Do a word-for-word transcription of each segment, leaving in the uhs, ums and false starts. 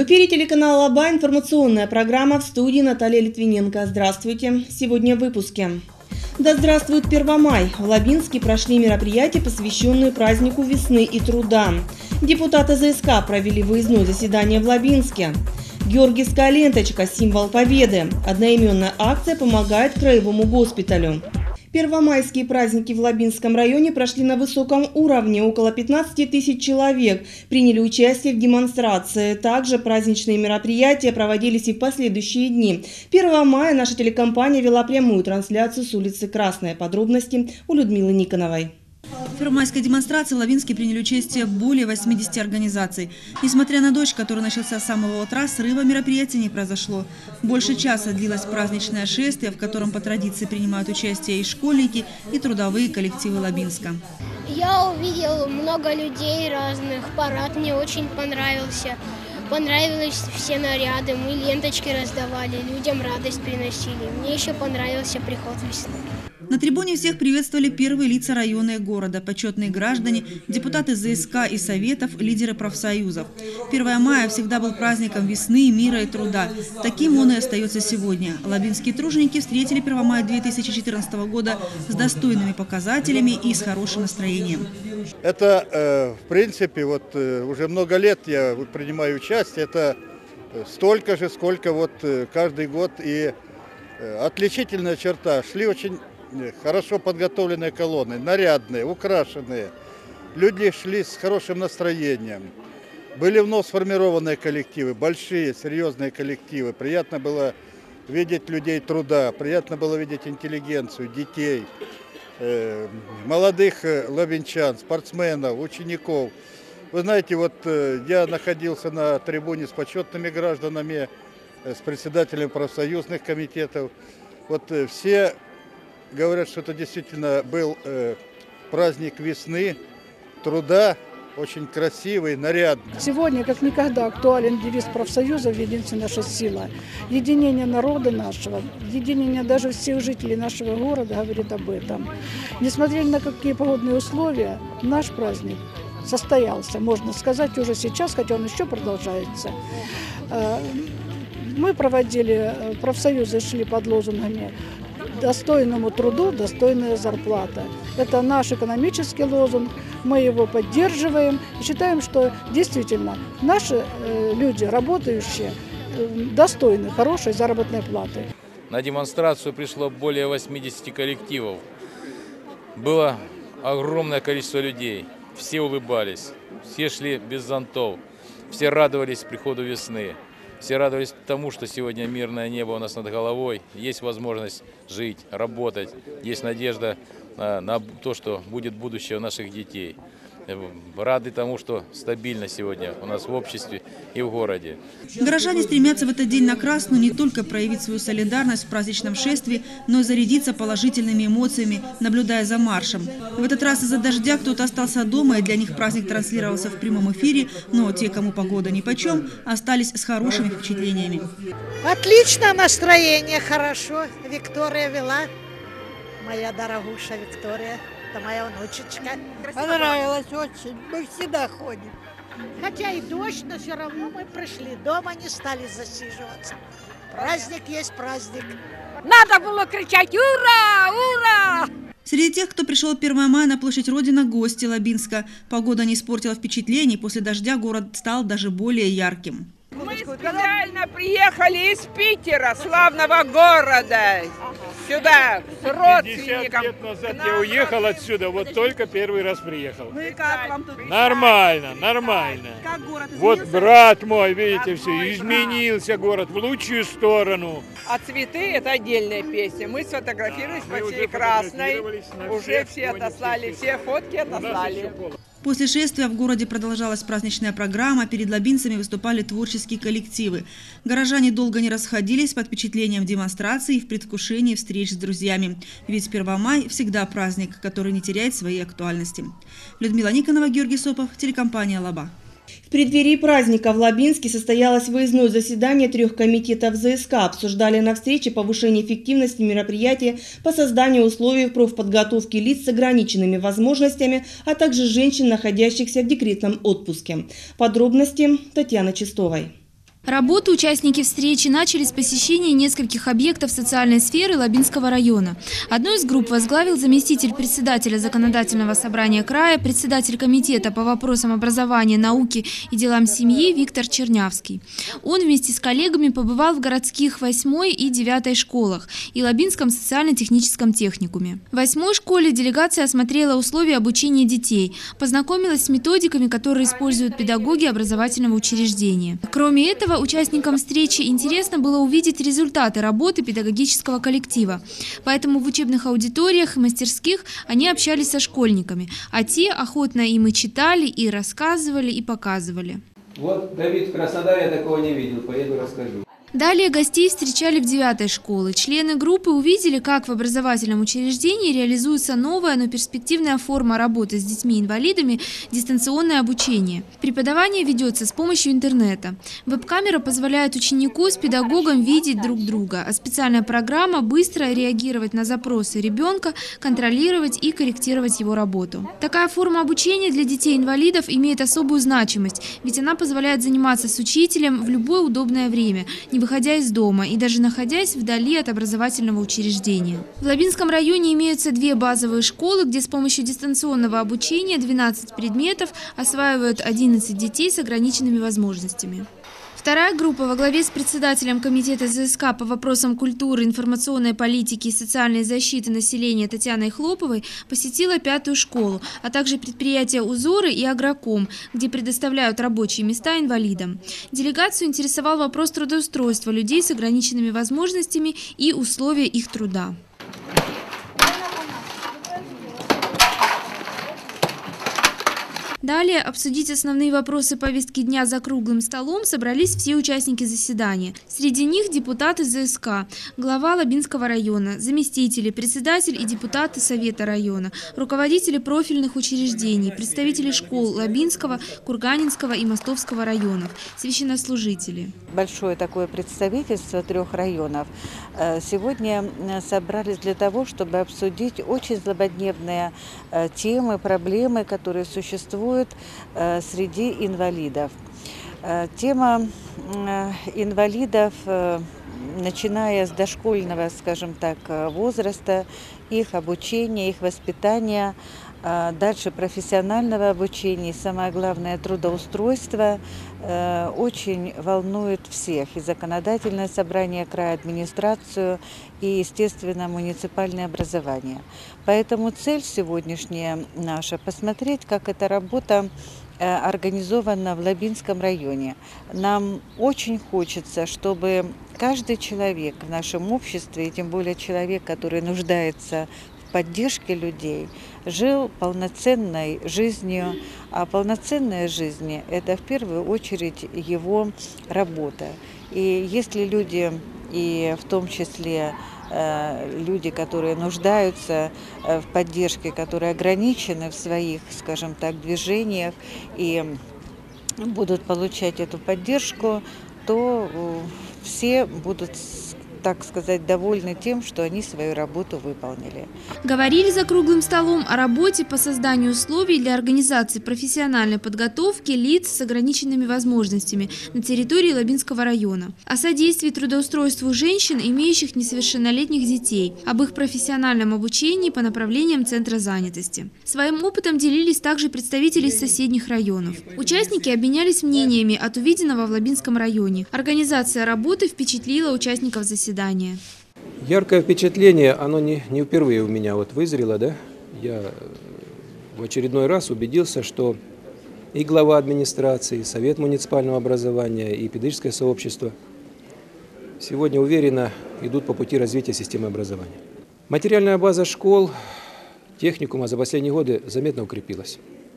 В эфире телеканала Лаба информационная программа, в студии Наталья Литвиненко. Здравствуйте. Сегодня в выпуске. Да здравствует Первомай! В Лабинске прошли мероприятия, посвященные празднику весны и труда. Депутаты ЗСК провели выездное заседание в Лабинске. Георгиевская ленточка – символ победы. Одноименная акция помогает краевому госпиталю. Первомайские праздники в Лабинском районе прошли на высоком уровне. Около пятнадцати тысяч человек приняли участие в демонстрации. Также праздничные мероприятия проводились и в последующие дни. первого мая наша телекомпания вела прямую трансляцию с улицы Красной. Подробности у Людмилы Никоновой. В первомайской демонстрации в Лабинске приняли участие более восьмидесяти организаций. Несмотря на дождь, который начался с самого утра, срыва мероприятия не произошло. Больше часа длилось праздничное шествие, в котором по традиции принимают участие и школьники, и трудовые коллективы Лабинска. Я увидел много людей разных, парад мне очень понравился. Понравились все наряды, мы ленточки раздавали, людям радость приносили. Мне еще понравился приход весны. На трибуне всех приветствовали первые лица района и города, почетные граждане, депутаты ЗСК и советов, лидеры профсоюзов. первое мая всегда был праздником весны, мира и труда. Таким он и остается сегодня. Лабинские труженики встретили первое мая две тысячи четырнадцатого года с достойными показателями и с хорошим настроением. Это, э, в принципе, вот э, уже много лет я принимаю участие. Это столько же, сколько вот э, каждый год. И э, отличительная черта. Шли очень хорошо подготовленные колонны, нарядные, украшенные. Люди шли с хорошим настроением. Были вновь сформированные коллективы, большие, серьезные коллективы. Приятно было видеть людей труда, приятно было видеть интеллигенцию, детей, э, молодых лабинчан, спортсменов, учеников. Вы знаете, вот э, я находился на трибуне с почетными гражданами, э, с председателем профсоюзных комитетов. Вот э, все говорят, что это действительно был э, праздник весны, труда, очень красивый, нарядный. Сегодня, как никогда, актуален девиз профсоюзов «Единство наша сила». Единение народа нашего, единение даже всех жителей нашего города говорит об этом. Несмотря на какие погодные условия, наш праздник состоялся, можно сказать, уже сейчас, хотя он еще продолжается. Мы проводили, профсоюзы шли под лозунгами «Достойному труду достойная зарплата». Это наш экономический лозунг, мы его поддерживаем и считаем, что действительно наши люди, работающие, достойны хорошей заработной платы. На демонстрацию пришло более восьмидесяти коллективов. Было огромное количество людей, все улыбались, все шли без зонтов, все радовались приходу весны. Все радовались тому, что сегодня мирное небо у нас над головой, есть возможность жить, работать, есть надежда на то, что будет будущее у наших детей. Рады тому, что стабильно сегодня у нас в обществе и в городе. Горожане стремятся в этот день на Красную не только проявить свою солидарность в праздничном шествии, но и зарядиться положительными эмоциями, наблюдая за маршем. В этот раз из-за дождя кто-то остался дома, и для них праздник транслировался в прямом эфире, но те, кому погода нипочем, остались с хорошими впечатлениями. Отлично настроение, хорошо. Виктория вела, моя дорогуша Виктория. Это моя внучечка. Понравилось очень. Мы всегда ходим. Хотя и дождь, но все равно мы пришли. Дома не стали засиживаться. Праздник есть праздник. Надо было кричать «Ура! Ура!». Среди тех, кто пришел первое мая на площадь Родина, гости Лабинска. Погода не испортила впечатлений. После дождя город стал даже более ярким. Мы специально приехали из Питера, славного города, сюда, с родственником. пятьдесят лет назад я уехал отсюда, вот только первый раз приехал. Ну и как вам тут? Нормально, нормально. Как город изменился? Вот брат мой, видите, все, изменился город в лучшую сторону. А цветы – это отдельная песня. Мы сфотографировались по всей Красной, уже все отослали, все фотки отослали. После шествия в городе продолжалась праздничная программа, перед лабинцами выступали творческие коллективы. Горожане долго не расходились под впечатлением демонстрации и в предвкушении встреч с друзьями. Ведь первое мая всегда праздник, который не теряет своей актуальности. Людмила Никонова, Георгий Сопов, телекомпания «Лаба». В преддверии праздника в Лабинске состоялось выездное заседание трех комитетов ЗСК. Обсуждали на встрече повышение эффективности мероприятия по созданию условий профподготовки лиц с ограниченными возможностями, а также женщин, находящихся в декретном отпуске. Подробности Татьяны Чистовой. Работу участники встречи начали с посещения нескольких объектов социальной сферы Лабинского района. Одну из групп возглавил заместитель председателя Законодательного собрания края, председатель комитета по вопросам образования, науки и делам семьи Виктор Чернявский. Он вместе с коллегами побывал в городских восьмой и девятой школах и Лабинском социально-техническом техникуме. В восьмой школе делегация осмотрела условия обучения детей, познакомилась с методиками, которые используют педагоги образовательного учреждения. Кроме этого, участникам встречи интересно было увидеть результаты работы педагогического коллектива. Поэтому в учебных аудиториях и мастерских они общались со школьниками, а те охотно им и читали, и рассказывали, и показывали. Вот, Давид, в Краснодаре я такого не видел, поеду расскажу. Далее гостей встречали в девятой школе. Члены группы увидели, как в образовательном учреждении реализуется новая, но перспективная форма работы с детьми-инвалидами – дистанционное обучение. Преподавание ведется с помощью интернета. Веб-камера позволяет ученику с педагогом видеть друг друга, а специальная программа – быстро реагировать на запросы ребенка, контролировать и корректировать его работу. Такая форма обучения для детей-инвалидов имеет особую значимость, ведь она позволяет заниматься с учителем в любое удобное время, не выходя из дома и даже находясь вдали от образовательного учреждения. В Лабинском районе имеются две базовые школы, где с помощью дистанционного обучения двенадцать предметов осваивают одиннадцать детей с ограниченными возможностями. Вторая группа во главе с председателем комитета ЗСК по вопросам культуры, информационной политики и социальной защиты населения Татьяной Хлоповой посетила пятую школу, а также предприятия «Узоры» и «Агроком», где предоставляют рабочие места инвалидам. Делегацию интересовал вопрос трудоустройства людей с ограниченными возможностями и условия их труда. Далее обсудить основные вопросы повестки дня за круглым столом собрались все участники заседания. Среди них депутаты ЗСК, глава Лабинского района, заместители, председатель и депутаты Совета района, руководители профильных учреждений, представители школ Лабинского, Курганинского и Мостовского районов, священнослужители. Большое такое представительство трех районов сегодня собрались для того, чтобы обсудить очень злободневные темы, проблемы, которые существуют среди инвалидов. Тема инвалидов, начиная с дошкольного, скажем так, возраста, их обучения, их воспитания, дальше профессионального обучения и, самое главное, трудоустройства, очень волнует всех. И законодательное собрание края, администрацию, и, естественно, муниципальное образование. Поэтому цель сегодняшняя наша – посмотреть, как эта работа организована в Лабинском районе. Нам очень хочется, чтобы каждый человек в нашем обществе, и тем более человек, который нуждается в поддержке людей, жил полноценной жизнью, а полноценная жизнь – это в первую очередь его работа. И если люди, и в том числе люди, которые нуждаются в поддержке, которые ограничены в своих, скажем так, движениях и будут получать эту поддержку, то все будут, так сказать, довольны тем, что они свою работу выполнили. Говорили за круглым столом о работе по созданию условий для организации профессиональной подготовки лиц с ограниченными возможностями на территории Лабинского района, о содействии трудоустройству женщин, имеющих несовершеннолетних детей, об их профессиональном обучении по направлениям Центра занятости. Своим опытом делились также представители из соседних районов. Участники обменялись мнениями от увиденного в Лабинском районе. Организация работы впечатлила участников заседания. Яркое впечатление, оно не, не впервые у меня вот вызрело, да? Я в очередной раз убедился, что и глава администрации, и Совет муниципального образования, и педагогическое сообщество сегодня уверенно идут по пути развития системы образования. Материальная база школ, техникума за последние годы заметно укрепилась.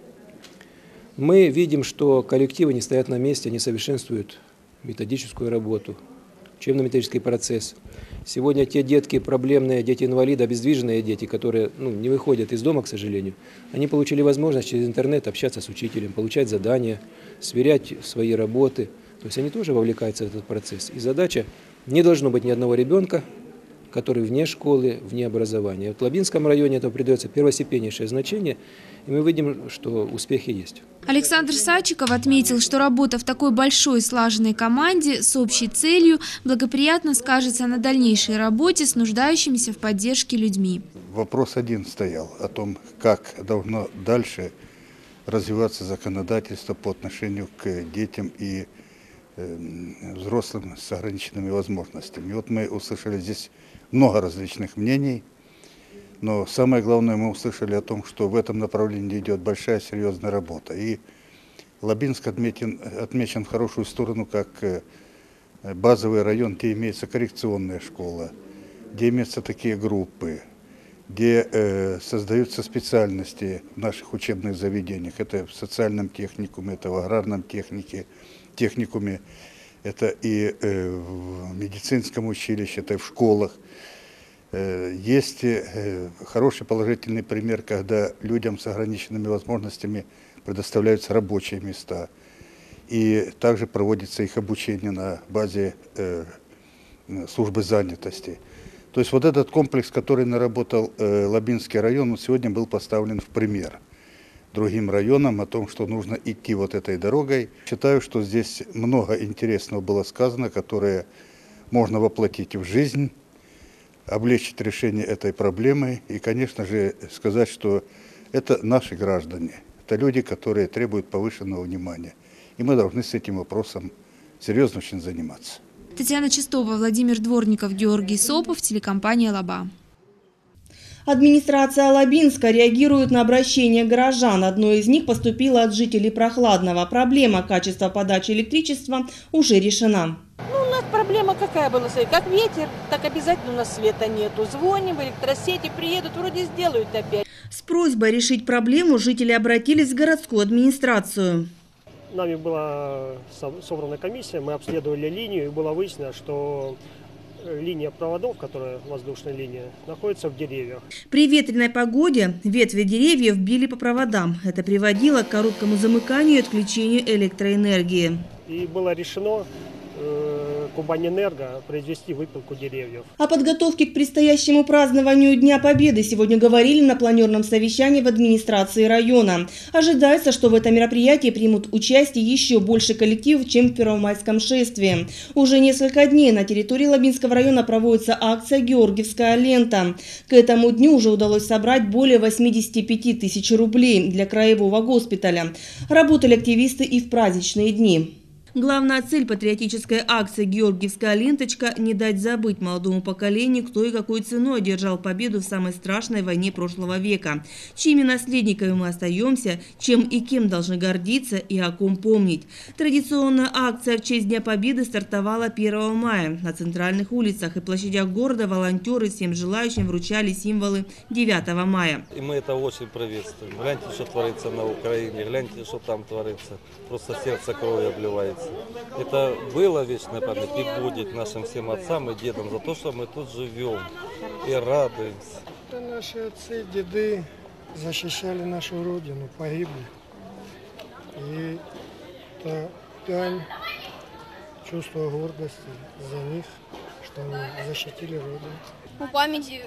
Мы видим, что коллективы не стоят на месте, они совершенствуют методическую работу, учебно-методический процесс. Сегодня те детки, проблемные дети-инвалиды, обездвиженные дети, которые ну, не выходят из дома, к сожалению, они получили возможность через интернет общаться с учителем, получать задания, сверять свои работы. То есть они тоже вовлекаются в этот процесс. И задача – не должно быть ни одного ребенка, которые вне школы, вне образования. В Лабинском районе это придается первостепеннейшее значение, и мы видим, что успехи есть. Александр Садчиков отметил, что работа в такой большой слаженной команде с общей целью благоприятно скажется на дальнейшей работе с нуждающимися в поддержке людьми. Вопрос один стоял о том, как должно дальше развиваться законодательство по отношению к детям и взрослым с ограниченными возможностями. И вот мы услышали здесь много различных мнений, но самое главное, мы услышали о том, что в этом направлении идет большая серьезная работа. И Лабинск отметен, отмечен в хорошую сторону как базовый район, где имеется коррекционная школа, где имеются такие группы, где э, создаются специальности в наших учебных заведениях. Это в социальном техникуме, это в аграрном технике, техникуме, это и э, в медицинском училище, это и в школах. Э, есть э, хороший положительный пример, когда людям с ограниченными возможностями предоставляются рабочие места. И также проводится их обучение на базе э, службы занятости. То есть вот этот комплекс, который наработал э, Лабинский район, он сегодня был поставлен в пример другим районам о том, что нужно идти вот этой дорогой. Считаю, что здесь много интересного было сказано, которое можно воплотить в жизнь, облегчить решение этой проблемы и, конечно же, сказать, что это наши граждане, это люди, которые требуют повышенного внимания. И мы должны с этим вопросом серьезно очень заниматься. Татьяна Чистова, Владимир Дворников, Георгий Сопов, телекомпания «Лаба». Администрация Лабинска реагирует на обращения горожан. Одно из них поступило от жителей Прохладного. Проблема качества подачи электричества уже решена. Ну, у нас проблема какая была? Как ветер, так обязательно у нас света нету. Звоним в электросети, приедут, вроде сделают опять. С просьбой решить проблему жители обратились в городскую администрацию. Нами была собрана комиссия, мы обследовали линию, и было выяснено, что линия проводов, которая воздушная линия, находится в деревьях. При ветреной погоде ветви деревьев били по проводам. Это приводило к короткому замыканию и отключению электроэнергии. И было решено э, Кубанэнерго произвести выпилку деревьев. О подготовке к предстоящему празднованию Дня Победы сегодня говорили на планерном совещании в администрации района. Ожидается, что в этом мероприятии примут участие еще больше коллективов, чем в Первомайском шествии. Уже несколько дней на территории Лабинского района проводится акция «Георгиевская лента». К этому дню уже удалось собрать более восьмидесяти пяти тысяч рублей для краевого госпиталя. Работали активисты и в праздничные дни. Главная цель патриотической акции «Георгиевская ленточка» – не дать забыть молодому поколению, кто и какой ценой одержал победу в самой страшной войне прошлого века, чьими наследниками мы остаемся, чем и кем должны гордиться и о ком помнить. Традиционная акция в честь Дня Победы стартовала первого мая. На центральных улицах и площадях города волонтеры всем желающим вручали символы девятого мая. И мы это очень приветствуем. Гляньте, что творится на Украине, гляньте, что там творится. Просто сердце кровью обливается. Это было вечная память и будет нашим всем отцам и дедам за то, что мы тут живем и радуемся. Это наши отцы, деды защищали нашу родину, погибли. И это дань чувства гордости за них, что они защитили родину. По памяти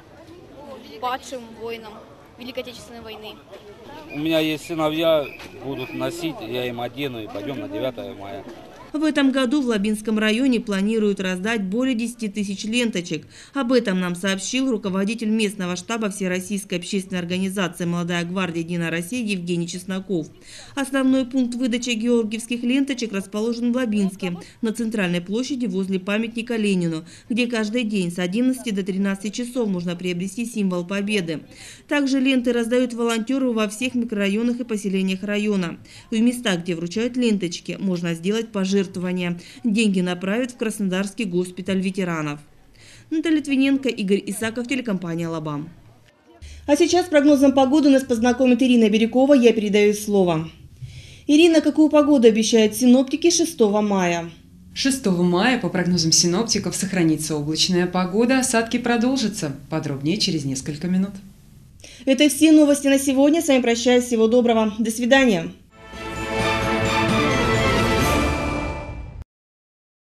падшим воинам Великой Отечественной войны. У меня есть сыновья, будут носить, я им одену и пойдем на девятое мая. В этом году в Лабинском районе планируют раздать более десяти тысяч ленточек. Об этом нам сообщил руководитель местного штаба Всероссийской общественной организации «Молодая гвардия. Единая Россия» Евгений Чесноков. Основной пункт выдачи георгиевских ленточек расположен в Лабинске, на центральной площади возле памятника Ленину, где каждый день с одиннадцати до тринадцати часов можно приобрести символ Победы. Также ленты раздают волонтеры во всех микрорайонах и поселениях района. В местах, где вручают ленточки, можно сделать пожертвование. Деньги направят в Краснодарский госпиталь ветеранов. Наталья Литвиненко, Игорь Исаков, телекомпания «Лаба». А сейчас с прогнозом погоды нас познакомит Ирина Бирюкова. Я передаю слово. Ирина, какую погоду обещают синоптики шестого мая? шестого мая, по прогнозам синоптиков, сохранится облачная погода, осадки продолжатся. Подробнее через несколько минут. Это все новости на сегодня. С вами прощаюсь. Всего доброго. До свидания.